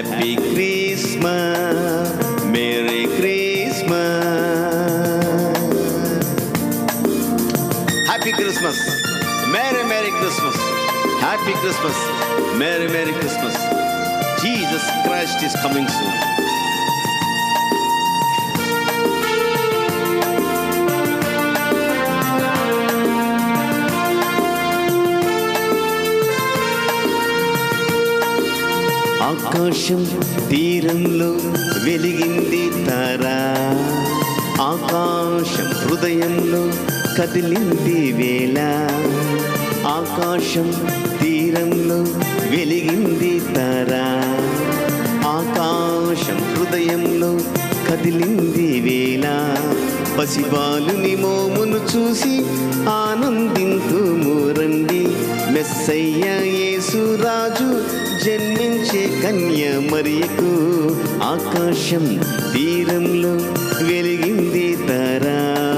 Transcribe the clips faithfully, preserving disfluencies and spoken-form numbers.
Happy Christmas, Merry Christmas. Happy Christmas, Merry Merry Christmas. Happy Christmas, Merry Merry Christmas. Jesus Christ is coming soon. ఆకాశం తీరంలో వెలిగింది తారా, ఆకాశం హృదయంలో కదిలింది వేళ. ఆకాశం తీరంలో వెలిగింది తారా, ఆకాశం హృదయంలో కదిలింది వేళ. పసిబాలుని మోమును చూసి ఆనందింతుము రండి, మెస్సయ్య యేసురాజు జన్మించే కన్య మరియకు. ఆకాశం తీరంలో వెలిగింది తారా.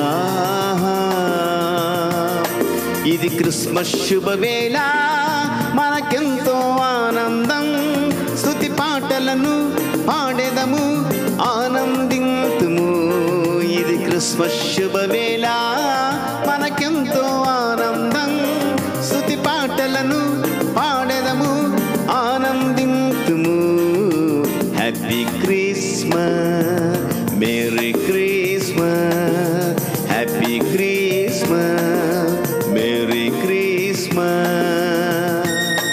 ఇది క్రిస్మస్ శుభవేళ, మనకెంతో ఆనందం. స్తుతి పాటలను పాడెదము, ఆనందింతుము. ఇది క్రిస్మస్ శుభవేళ, మనకెంతో ఆనందం. స్తుతి పాటలను పాడెదము, ఆనందింతుము. Happy Christmas, merry Christmas. Happy Christmas, merry Christmas.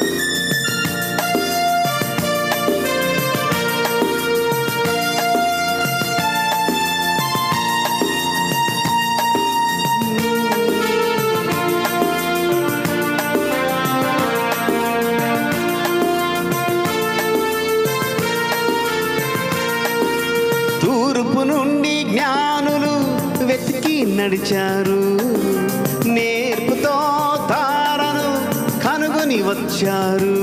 తూర్పు నుండి జ్ఞానులు వెతికి నడిచారు, నేర్పుతో తారను కనుగొని వచ్చారు.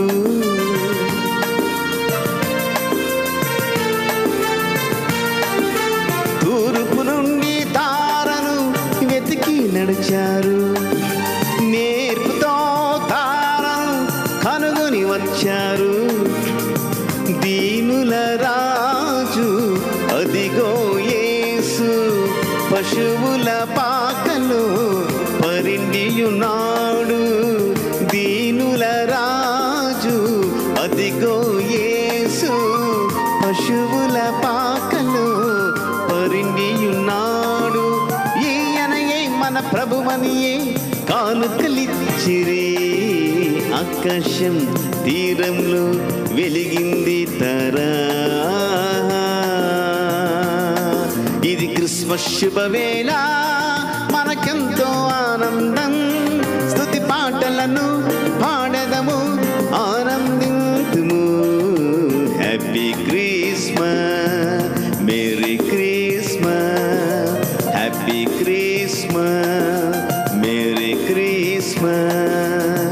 తూర్పు నుండి తారను వెతికి నడిచారు, నేర్పుతో తారను కనుగొని వచ్చారు. దీనుల రాజు అదిగో యేసు, పశువుల పాకలో పరినియున్నాడు. దీనుల రాజు అదిగో యేసు, పశువుల పాకలో పరినియున్నాడు. ఈయనయే మన ప్రభువనియే కానుకలిచ్చిరి. ఆకాశం తీరంలో వెలిగింది తారా. ఇది క్రిస్మస్ శుభవేళ, మనకెంతో ఆనందం. స్తుతి పాటలను పాడెదము, ఆనందింతుము. Happy Christmas, merry Christmas. Happy Christmas, merry Christmas.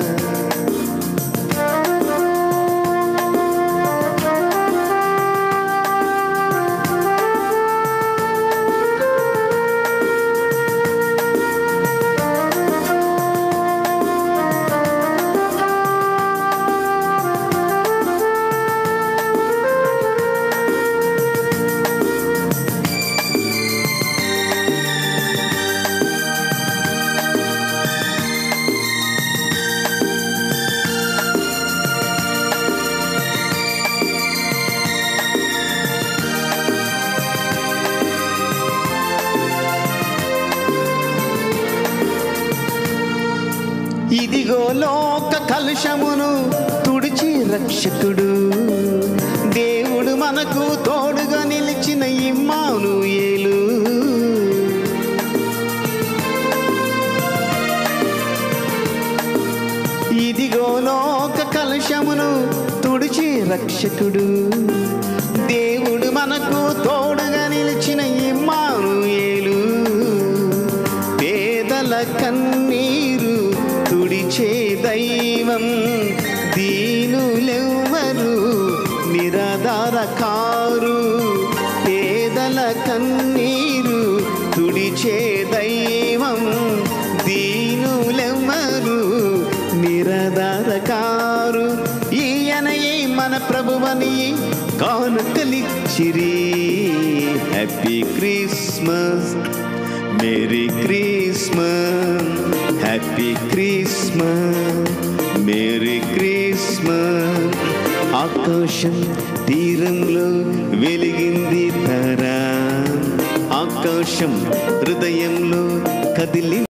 ఇదిగో లోక కలుషమును తుడిచి రక్షకుడు, దేవుడు మనకు తోడుగా నిలిచిన ఇమ్మానుయేలు. ఇదిగో లోక కలుషమును తుడిచి రక్షకుడు, దేవుడు మనకు తోడుగా నిలిచిన ఇమ్మానుయేలు. పేదల కన్నీరు తుడిచే దైవం, దీనులెవ్వరు నిరాధారకారు. పేదల కన్నీరు తుడిచే దైవం, దీనులెవ్వరు నిరాధారకారు. ఈయనయే మన ప్రభువని కానుకలిచ్చిరి. Happy Christmas, merry Christmas, happy Christmas, merry Christmas. ఆకాశం తీరంలో వెలిగింది తార, ఆకాశం హృదయంలో కదిలి